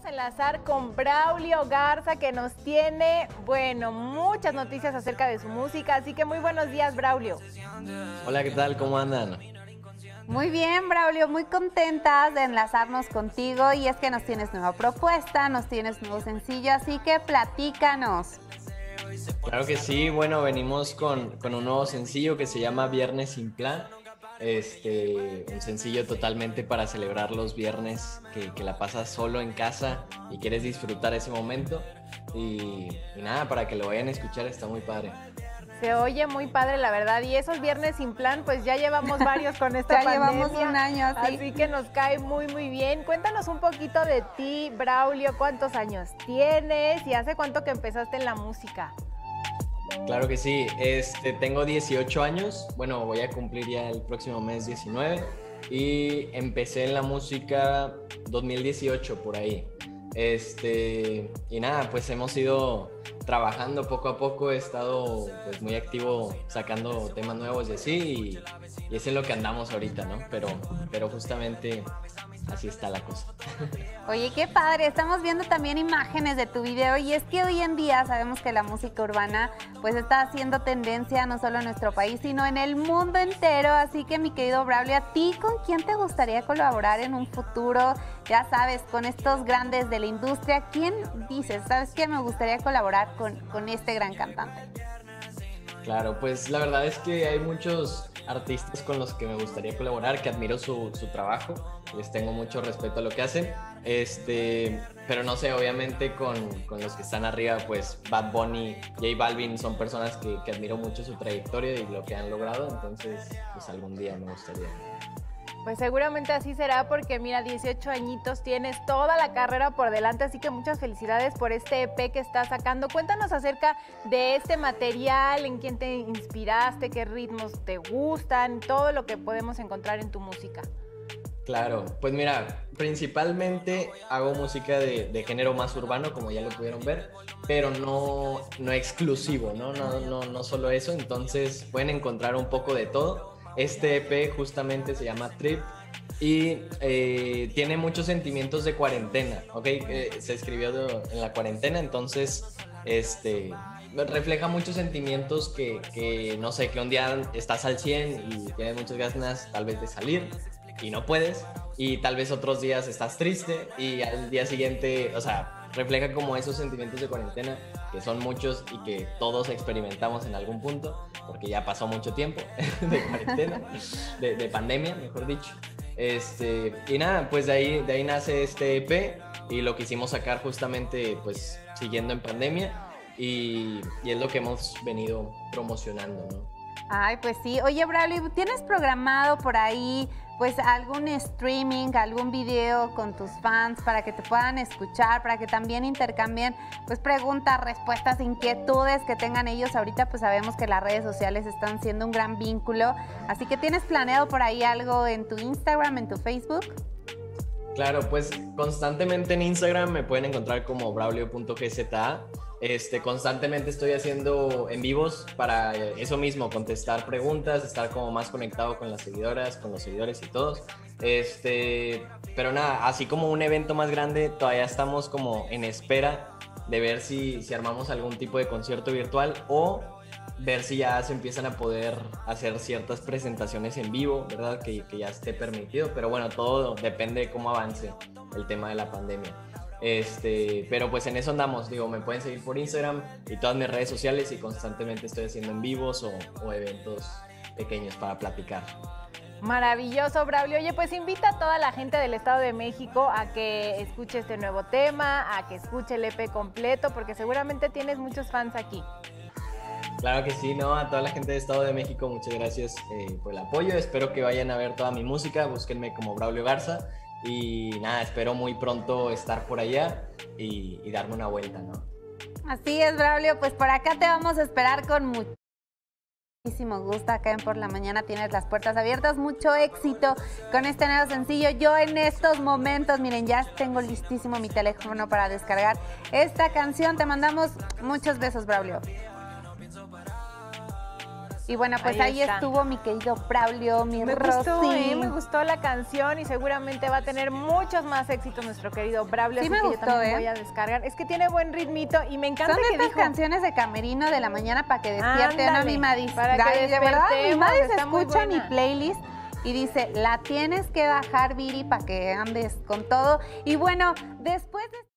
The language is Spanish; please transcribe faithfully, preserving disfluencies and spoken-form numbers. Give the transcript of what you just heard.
enlazar con Braulio Garza, que nos tiene, bueno, muchas noticias acerca de su música, así que muy buenos días, Braulio. Hola, ¿qué tal? ¿Cómo andan? Muy bien, Braulio, muy contentas de enlazarnos contigo y es que nos tienes nueva propuesta, nos tienes nuevo sencillo, así que platícanos. Claro que sí, bueno, venimos con, con un nuevo sencillo que se llama Viernes sin Plan. Este, un sencillo totalmente para celebrar los viernes que, que la pasas solo en casa y quieres disfrutar ese momento. Y, y nada, para que lo vayan a escuchar, está muy padre. Se oye muy padre, la verdad, y esos viernes sin plan, pues ya llevamos varios con esta ya pandemia. llevamos un año así. Así que nos cae muy, muy bien. Cuéntanos un poquito de ti, Braulio, ¿cuántos años tienes y hace cuánto que empezaste en la música? Claro que sí, este, tengo dieciocho años, bueno, voy a cumplir ya el próximo mes diecinueve y empecé en la música dos mil dieciocho por ahí. Este, y nada, pues hemos ido trabajando poco a poco, he estado pues muy activo sacando temas nuevos y así, y, y es en lo que andamos ahorita, ¿no? Pero, pero justamente así está la cosa. Oye, qué padre, estamos viendo también imágenes de tu video y es que hoy en día sabemos que la música urbana pues está haciendo tendencia no solo en nuestro país, sino en el mundo entero, así que mi querido Braulio, ¿a ti con quién te gustaría colaborar en un futuro? Ya sabes, con estos grandes de la industria, ¿quién dices? ¿Sabes qué? Me gustaría colaborar con, con este gran cantante. Claro, pues la verdad es que hay muchos artistas con los que me gustaría colaborar, que admiro su, su trabajo, les tengo mucho respeto a lo que hacen, este, pero no sé, obviamente con, con los que están arriba, pues Bad Bunny, J Balvin son personas que, que admiro mucho su trayectoria y lo que han logrado, entonces pues algún día me gustaría. Pues seguramente así será porque mira, dieciocho añitos, tienes toda la carrera por delante, así que muchas felicidades por este E P que estás sacando. Cuéntanos acerca de este material, en quién te inspiraste, qué ritmos te gustan, todo lo que podemos encontrar en tu música. Claro, pues mira, principalmente hago música de, de género más urbano, como ya lo pudieron ver, pero no, no exclusivo, ¿no? No, no, no solo eso, entonces pueden encontrar un poco de todo. Este E P justamente se llama Trip y eh, tiene muchos sentimientos de cuarentena, ¿ok? Eh, se escribió de, en la cuarentena, entonces este, refleja muchos sentimientos que, que, no sé, que un día estás al cien y tienes muchas ganas tal vez de salir y no puedes, y tal vez otros días estás triste y al día siguiente, o sea, refleja como esos sentimientos de cuarentena, que son muchos y que todos experimentamos en algún punto, porque ya pasó mucho tiempo de cuarentena, de, de pandemia, mejor dicho. Este, y nada, pues de ahí, de ahí nace este E P y lo quisimos sacar justamente pues siguiendo en pandemia y, y es lo que hemos venido promocionando, ¿no? Ay, pues sí. Oye, Braulio, ¿tienes programado por ahí pues algún streaming, algún video con tus fans para que te puedan escuchar, para que también intercambien pues preguntas, respuestas, inquietudes que tengan ellos? Ahorita pues sabemos que las redes sociales están siendo un gran vínculo, así que ¿tienes planeado por ahí algo en tu Instagram, en tu Facebook? Claro, pues constantemente en Instagram me pueden encontrar como braulio punto gza. Este, constantemente estoy haciendo en vivos para eso mismo, contestar preguntas, estar como más conectado con las seguidoras, con los seguidores y todos. Este, pero nada, así como un evento más grande, todavía estamos como en espera de ver si, si armamos algún tipo de concierto virtual o ver si ya se empiezan a poder hacer ciertas presentaciones en vivo, ¿verdad? Que, que ya esté permitido, pero bueno, todo depende de cómo avance el tema de la pandemia. Este, pero pues en eso andamos, digo, me pueden seguir por Instagram y todas mis redes sociales y constantemente estoy haciendo en vivos o, o eventos pequeños para platicar. Maravilloso, Braulio. Oye, pues invita a toda la gente del Estado de México a que escuche este nuevo tema, a que escuche el E P completo, porque seguramente tienes muchos fans aquí. Claro que sí, ¿no? A toda la gente del Estado de México, muchas gracias eh, por el apoyo. Espero que vayan a ver toda mi música, búsquenme como Braulio Garza. Y nada, espero muy pronto estar por allá y, y darme una vuelta, ¿no? Así es, Braulio, pues por acá te vamos a esperar con muchísimo gusto. Acá en Por la Mañana tienes las puertas abiertas. Mucho éxito con este nuevo sencillo. Yo en estos momentos, miren, ya tengo listísimo mi teléfono para descargar esta canción. Te mandamos muchos besos, Braulio. Y bueno, pues ahí, Ahí está. estuvo mi querido Braulio, mi Me Rosy. gustó, ¿eh? Me gustó la canción y seguramente va a tener muchos más éxitos nuestro querido Braulio. Sí así me que gustó, yo también ¿eh? voy a descargar. Es que tiene buen ritmito y me encanta Son que estas dijo... canciones de camerino de la mañana para que despierte, ¿no? Ándale, Mi Madis. para que Ay, de verdad, mi despertemos, Madis está muy escucha mi buena. playlist y dice, la tienes que bajar, Viri, para que andes con todo. Y bueno, después de...